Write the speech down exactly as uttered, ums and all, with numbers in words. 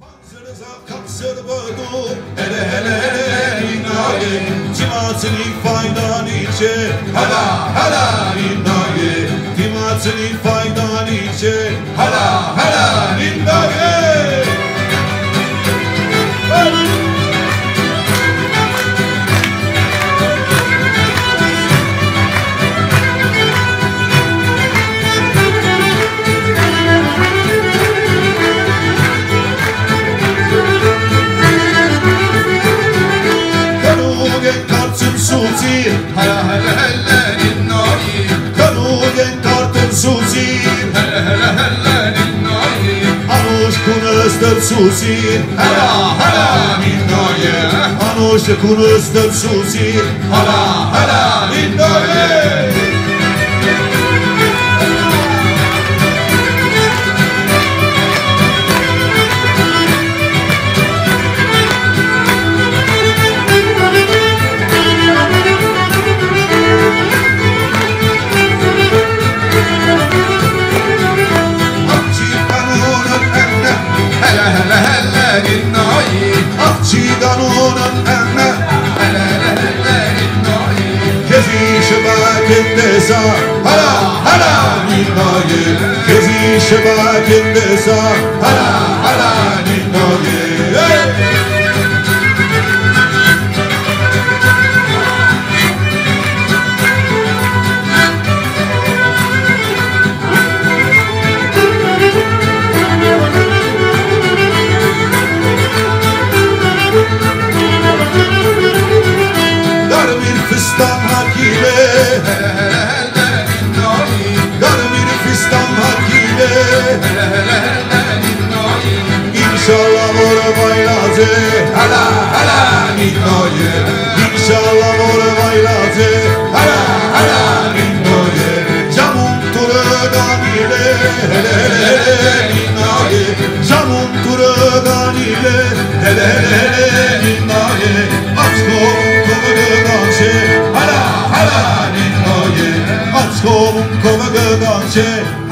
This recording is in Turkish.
Hele hele hele ninaye, timatini faydan içe. Hala hala ninaye, timatini faydan içe. Hala hala ninaye. Hala hala hala ninaye, Kanugen karten susir, hala hala hala ninaye, Anush kunastar susir, hala hala ninaye, Anush kunastar susir, hala hala ninaye. Akçidanonun emme, Hala hala hala ninaye, kezi şebakinde sa, hala hala ninaye, kezi şebakinde sa, hala hala ninaye. Fistan hakile, hala hala hala ninaye, dar bir fistan hakile. hala hala hala ninaye, İnşallah mor baylaze, hala hala ninaye. İnşallah mor baylaze, hala hala ninaye. Camun turadan ile, hele hele ninaye. Camun turadan ile, hele hele ninaye. Aç kovun hala hala ninaye, aç kovun kovun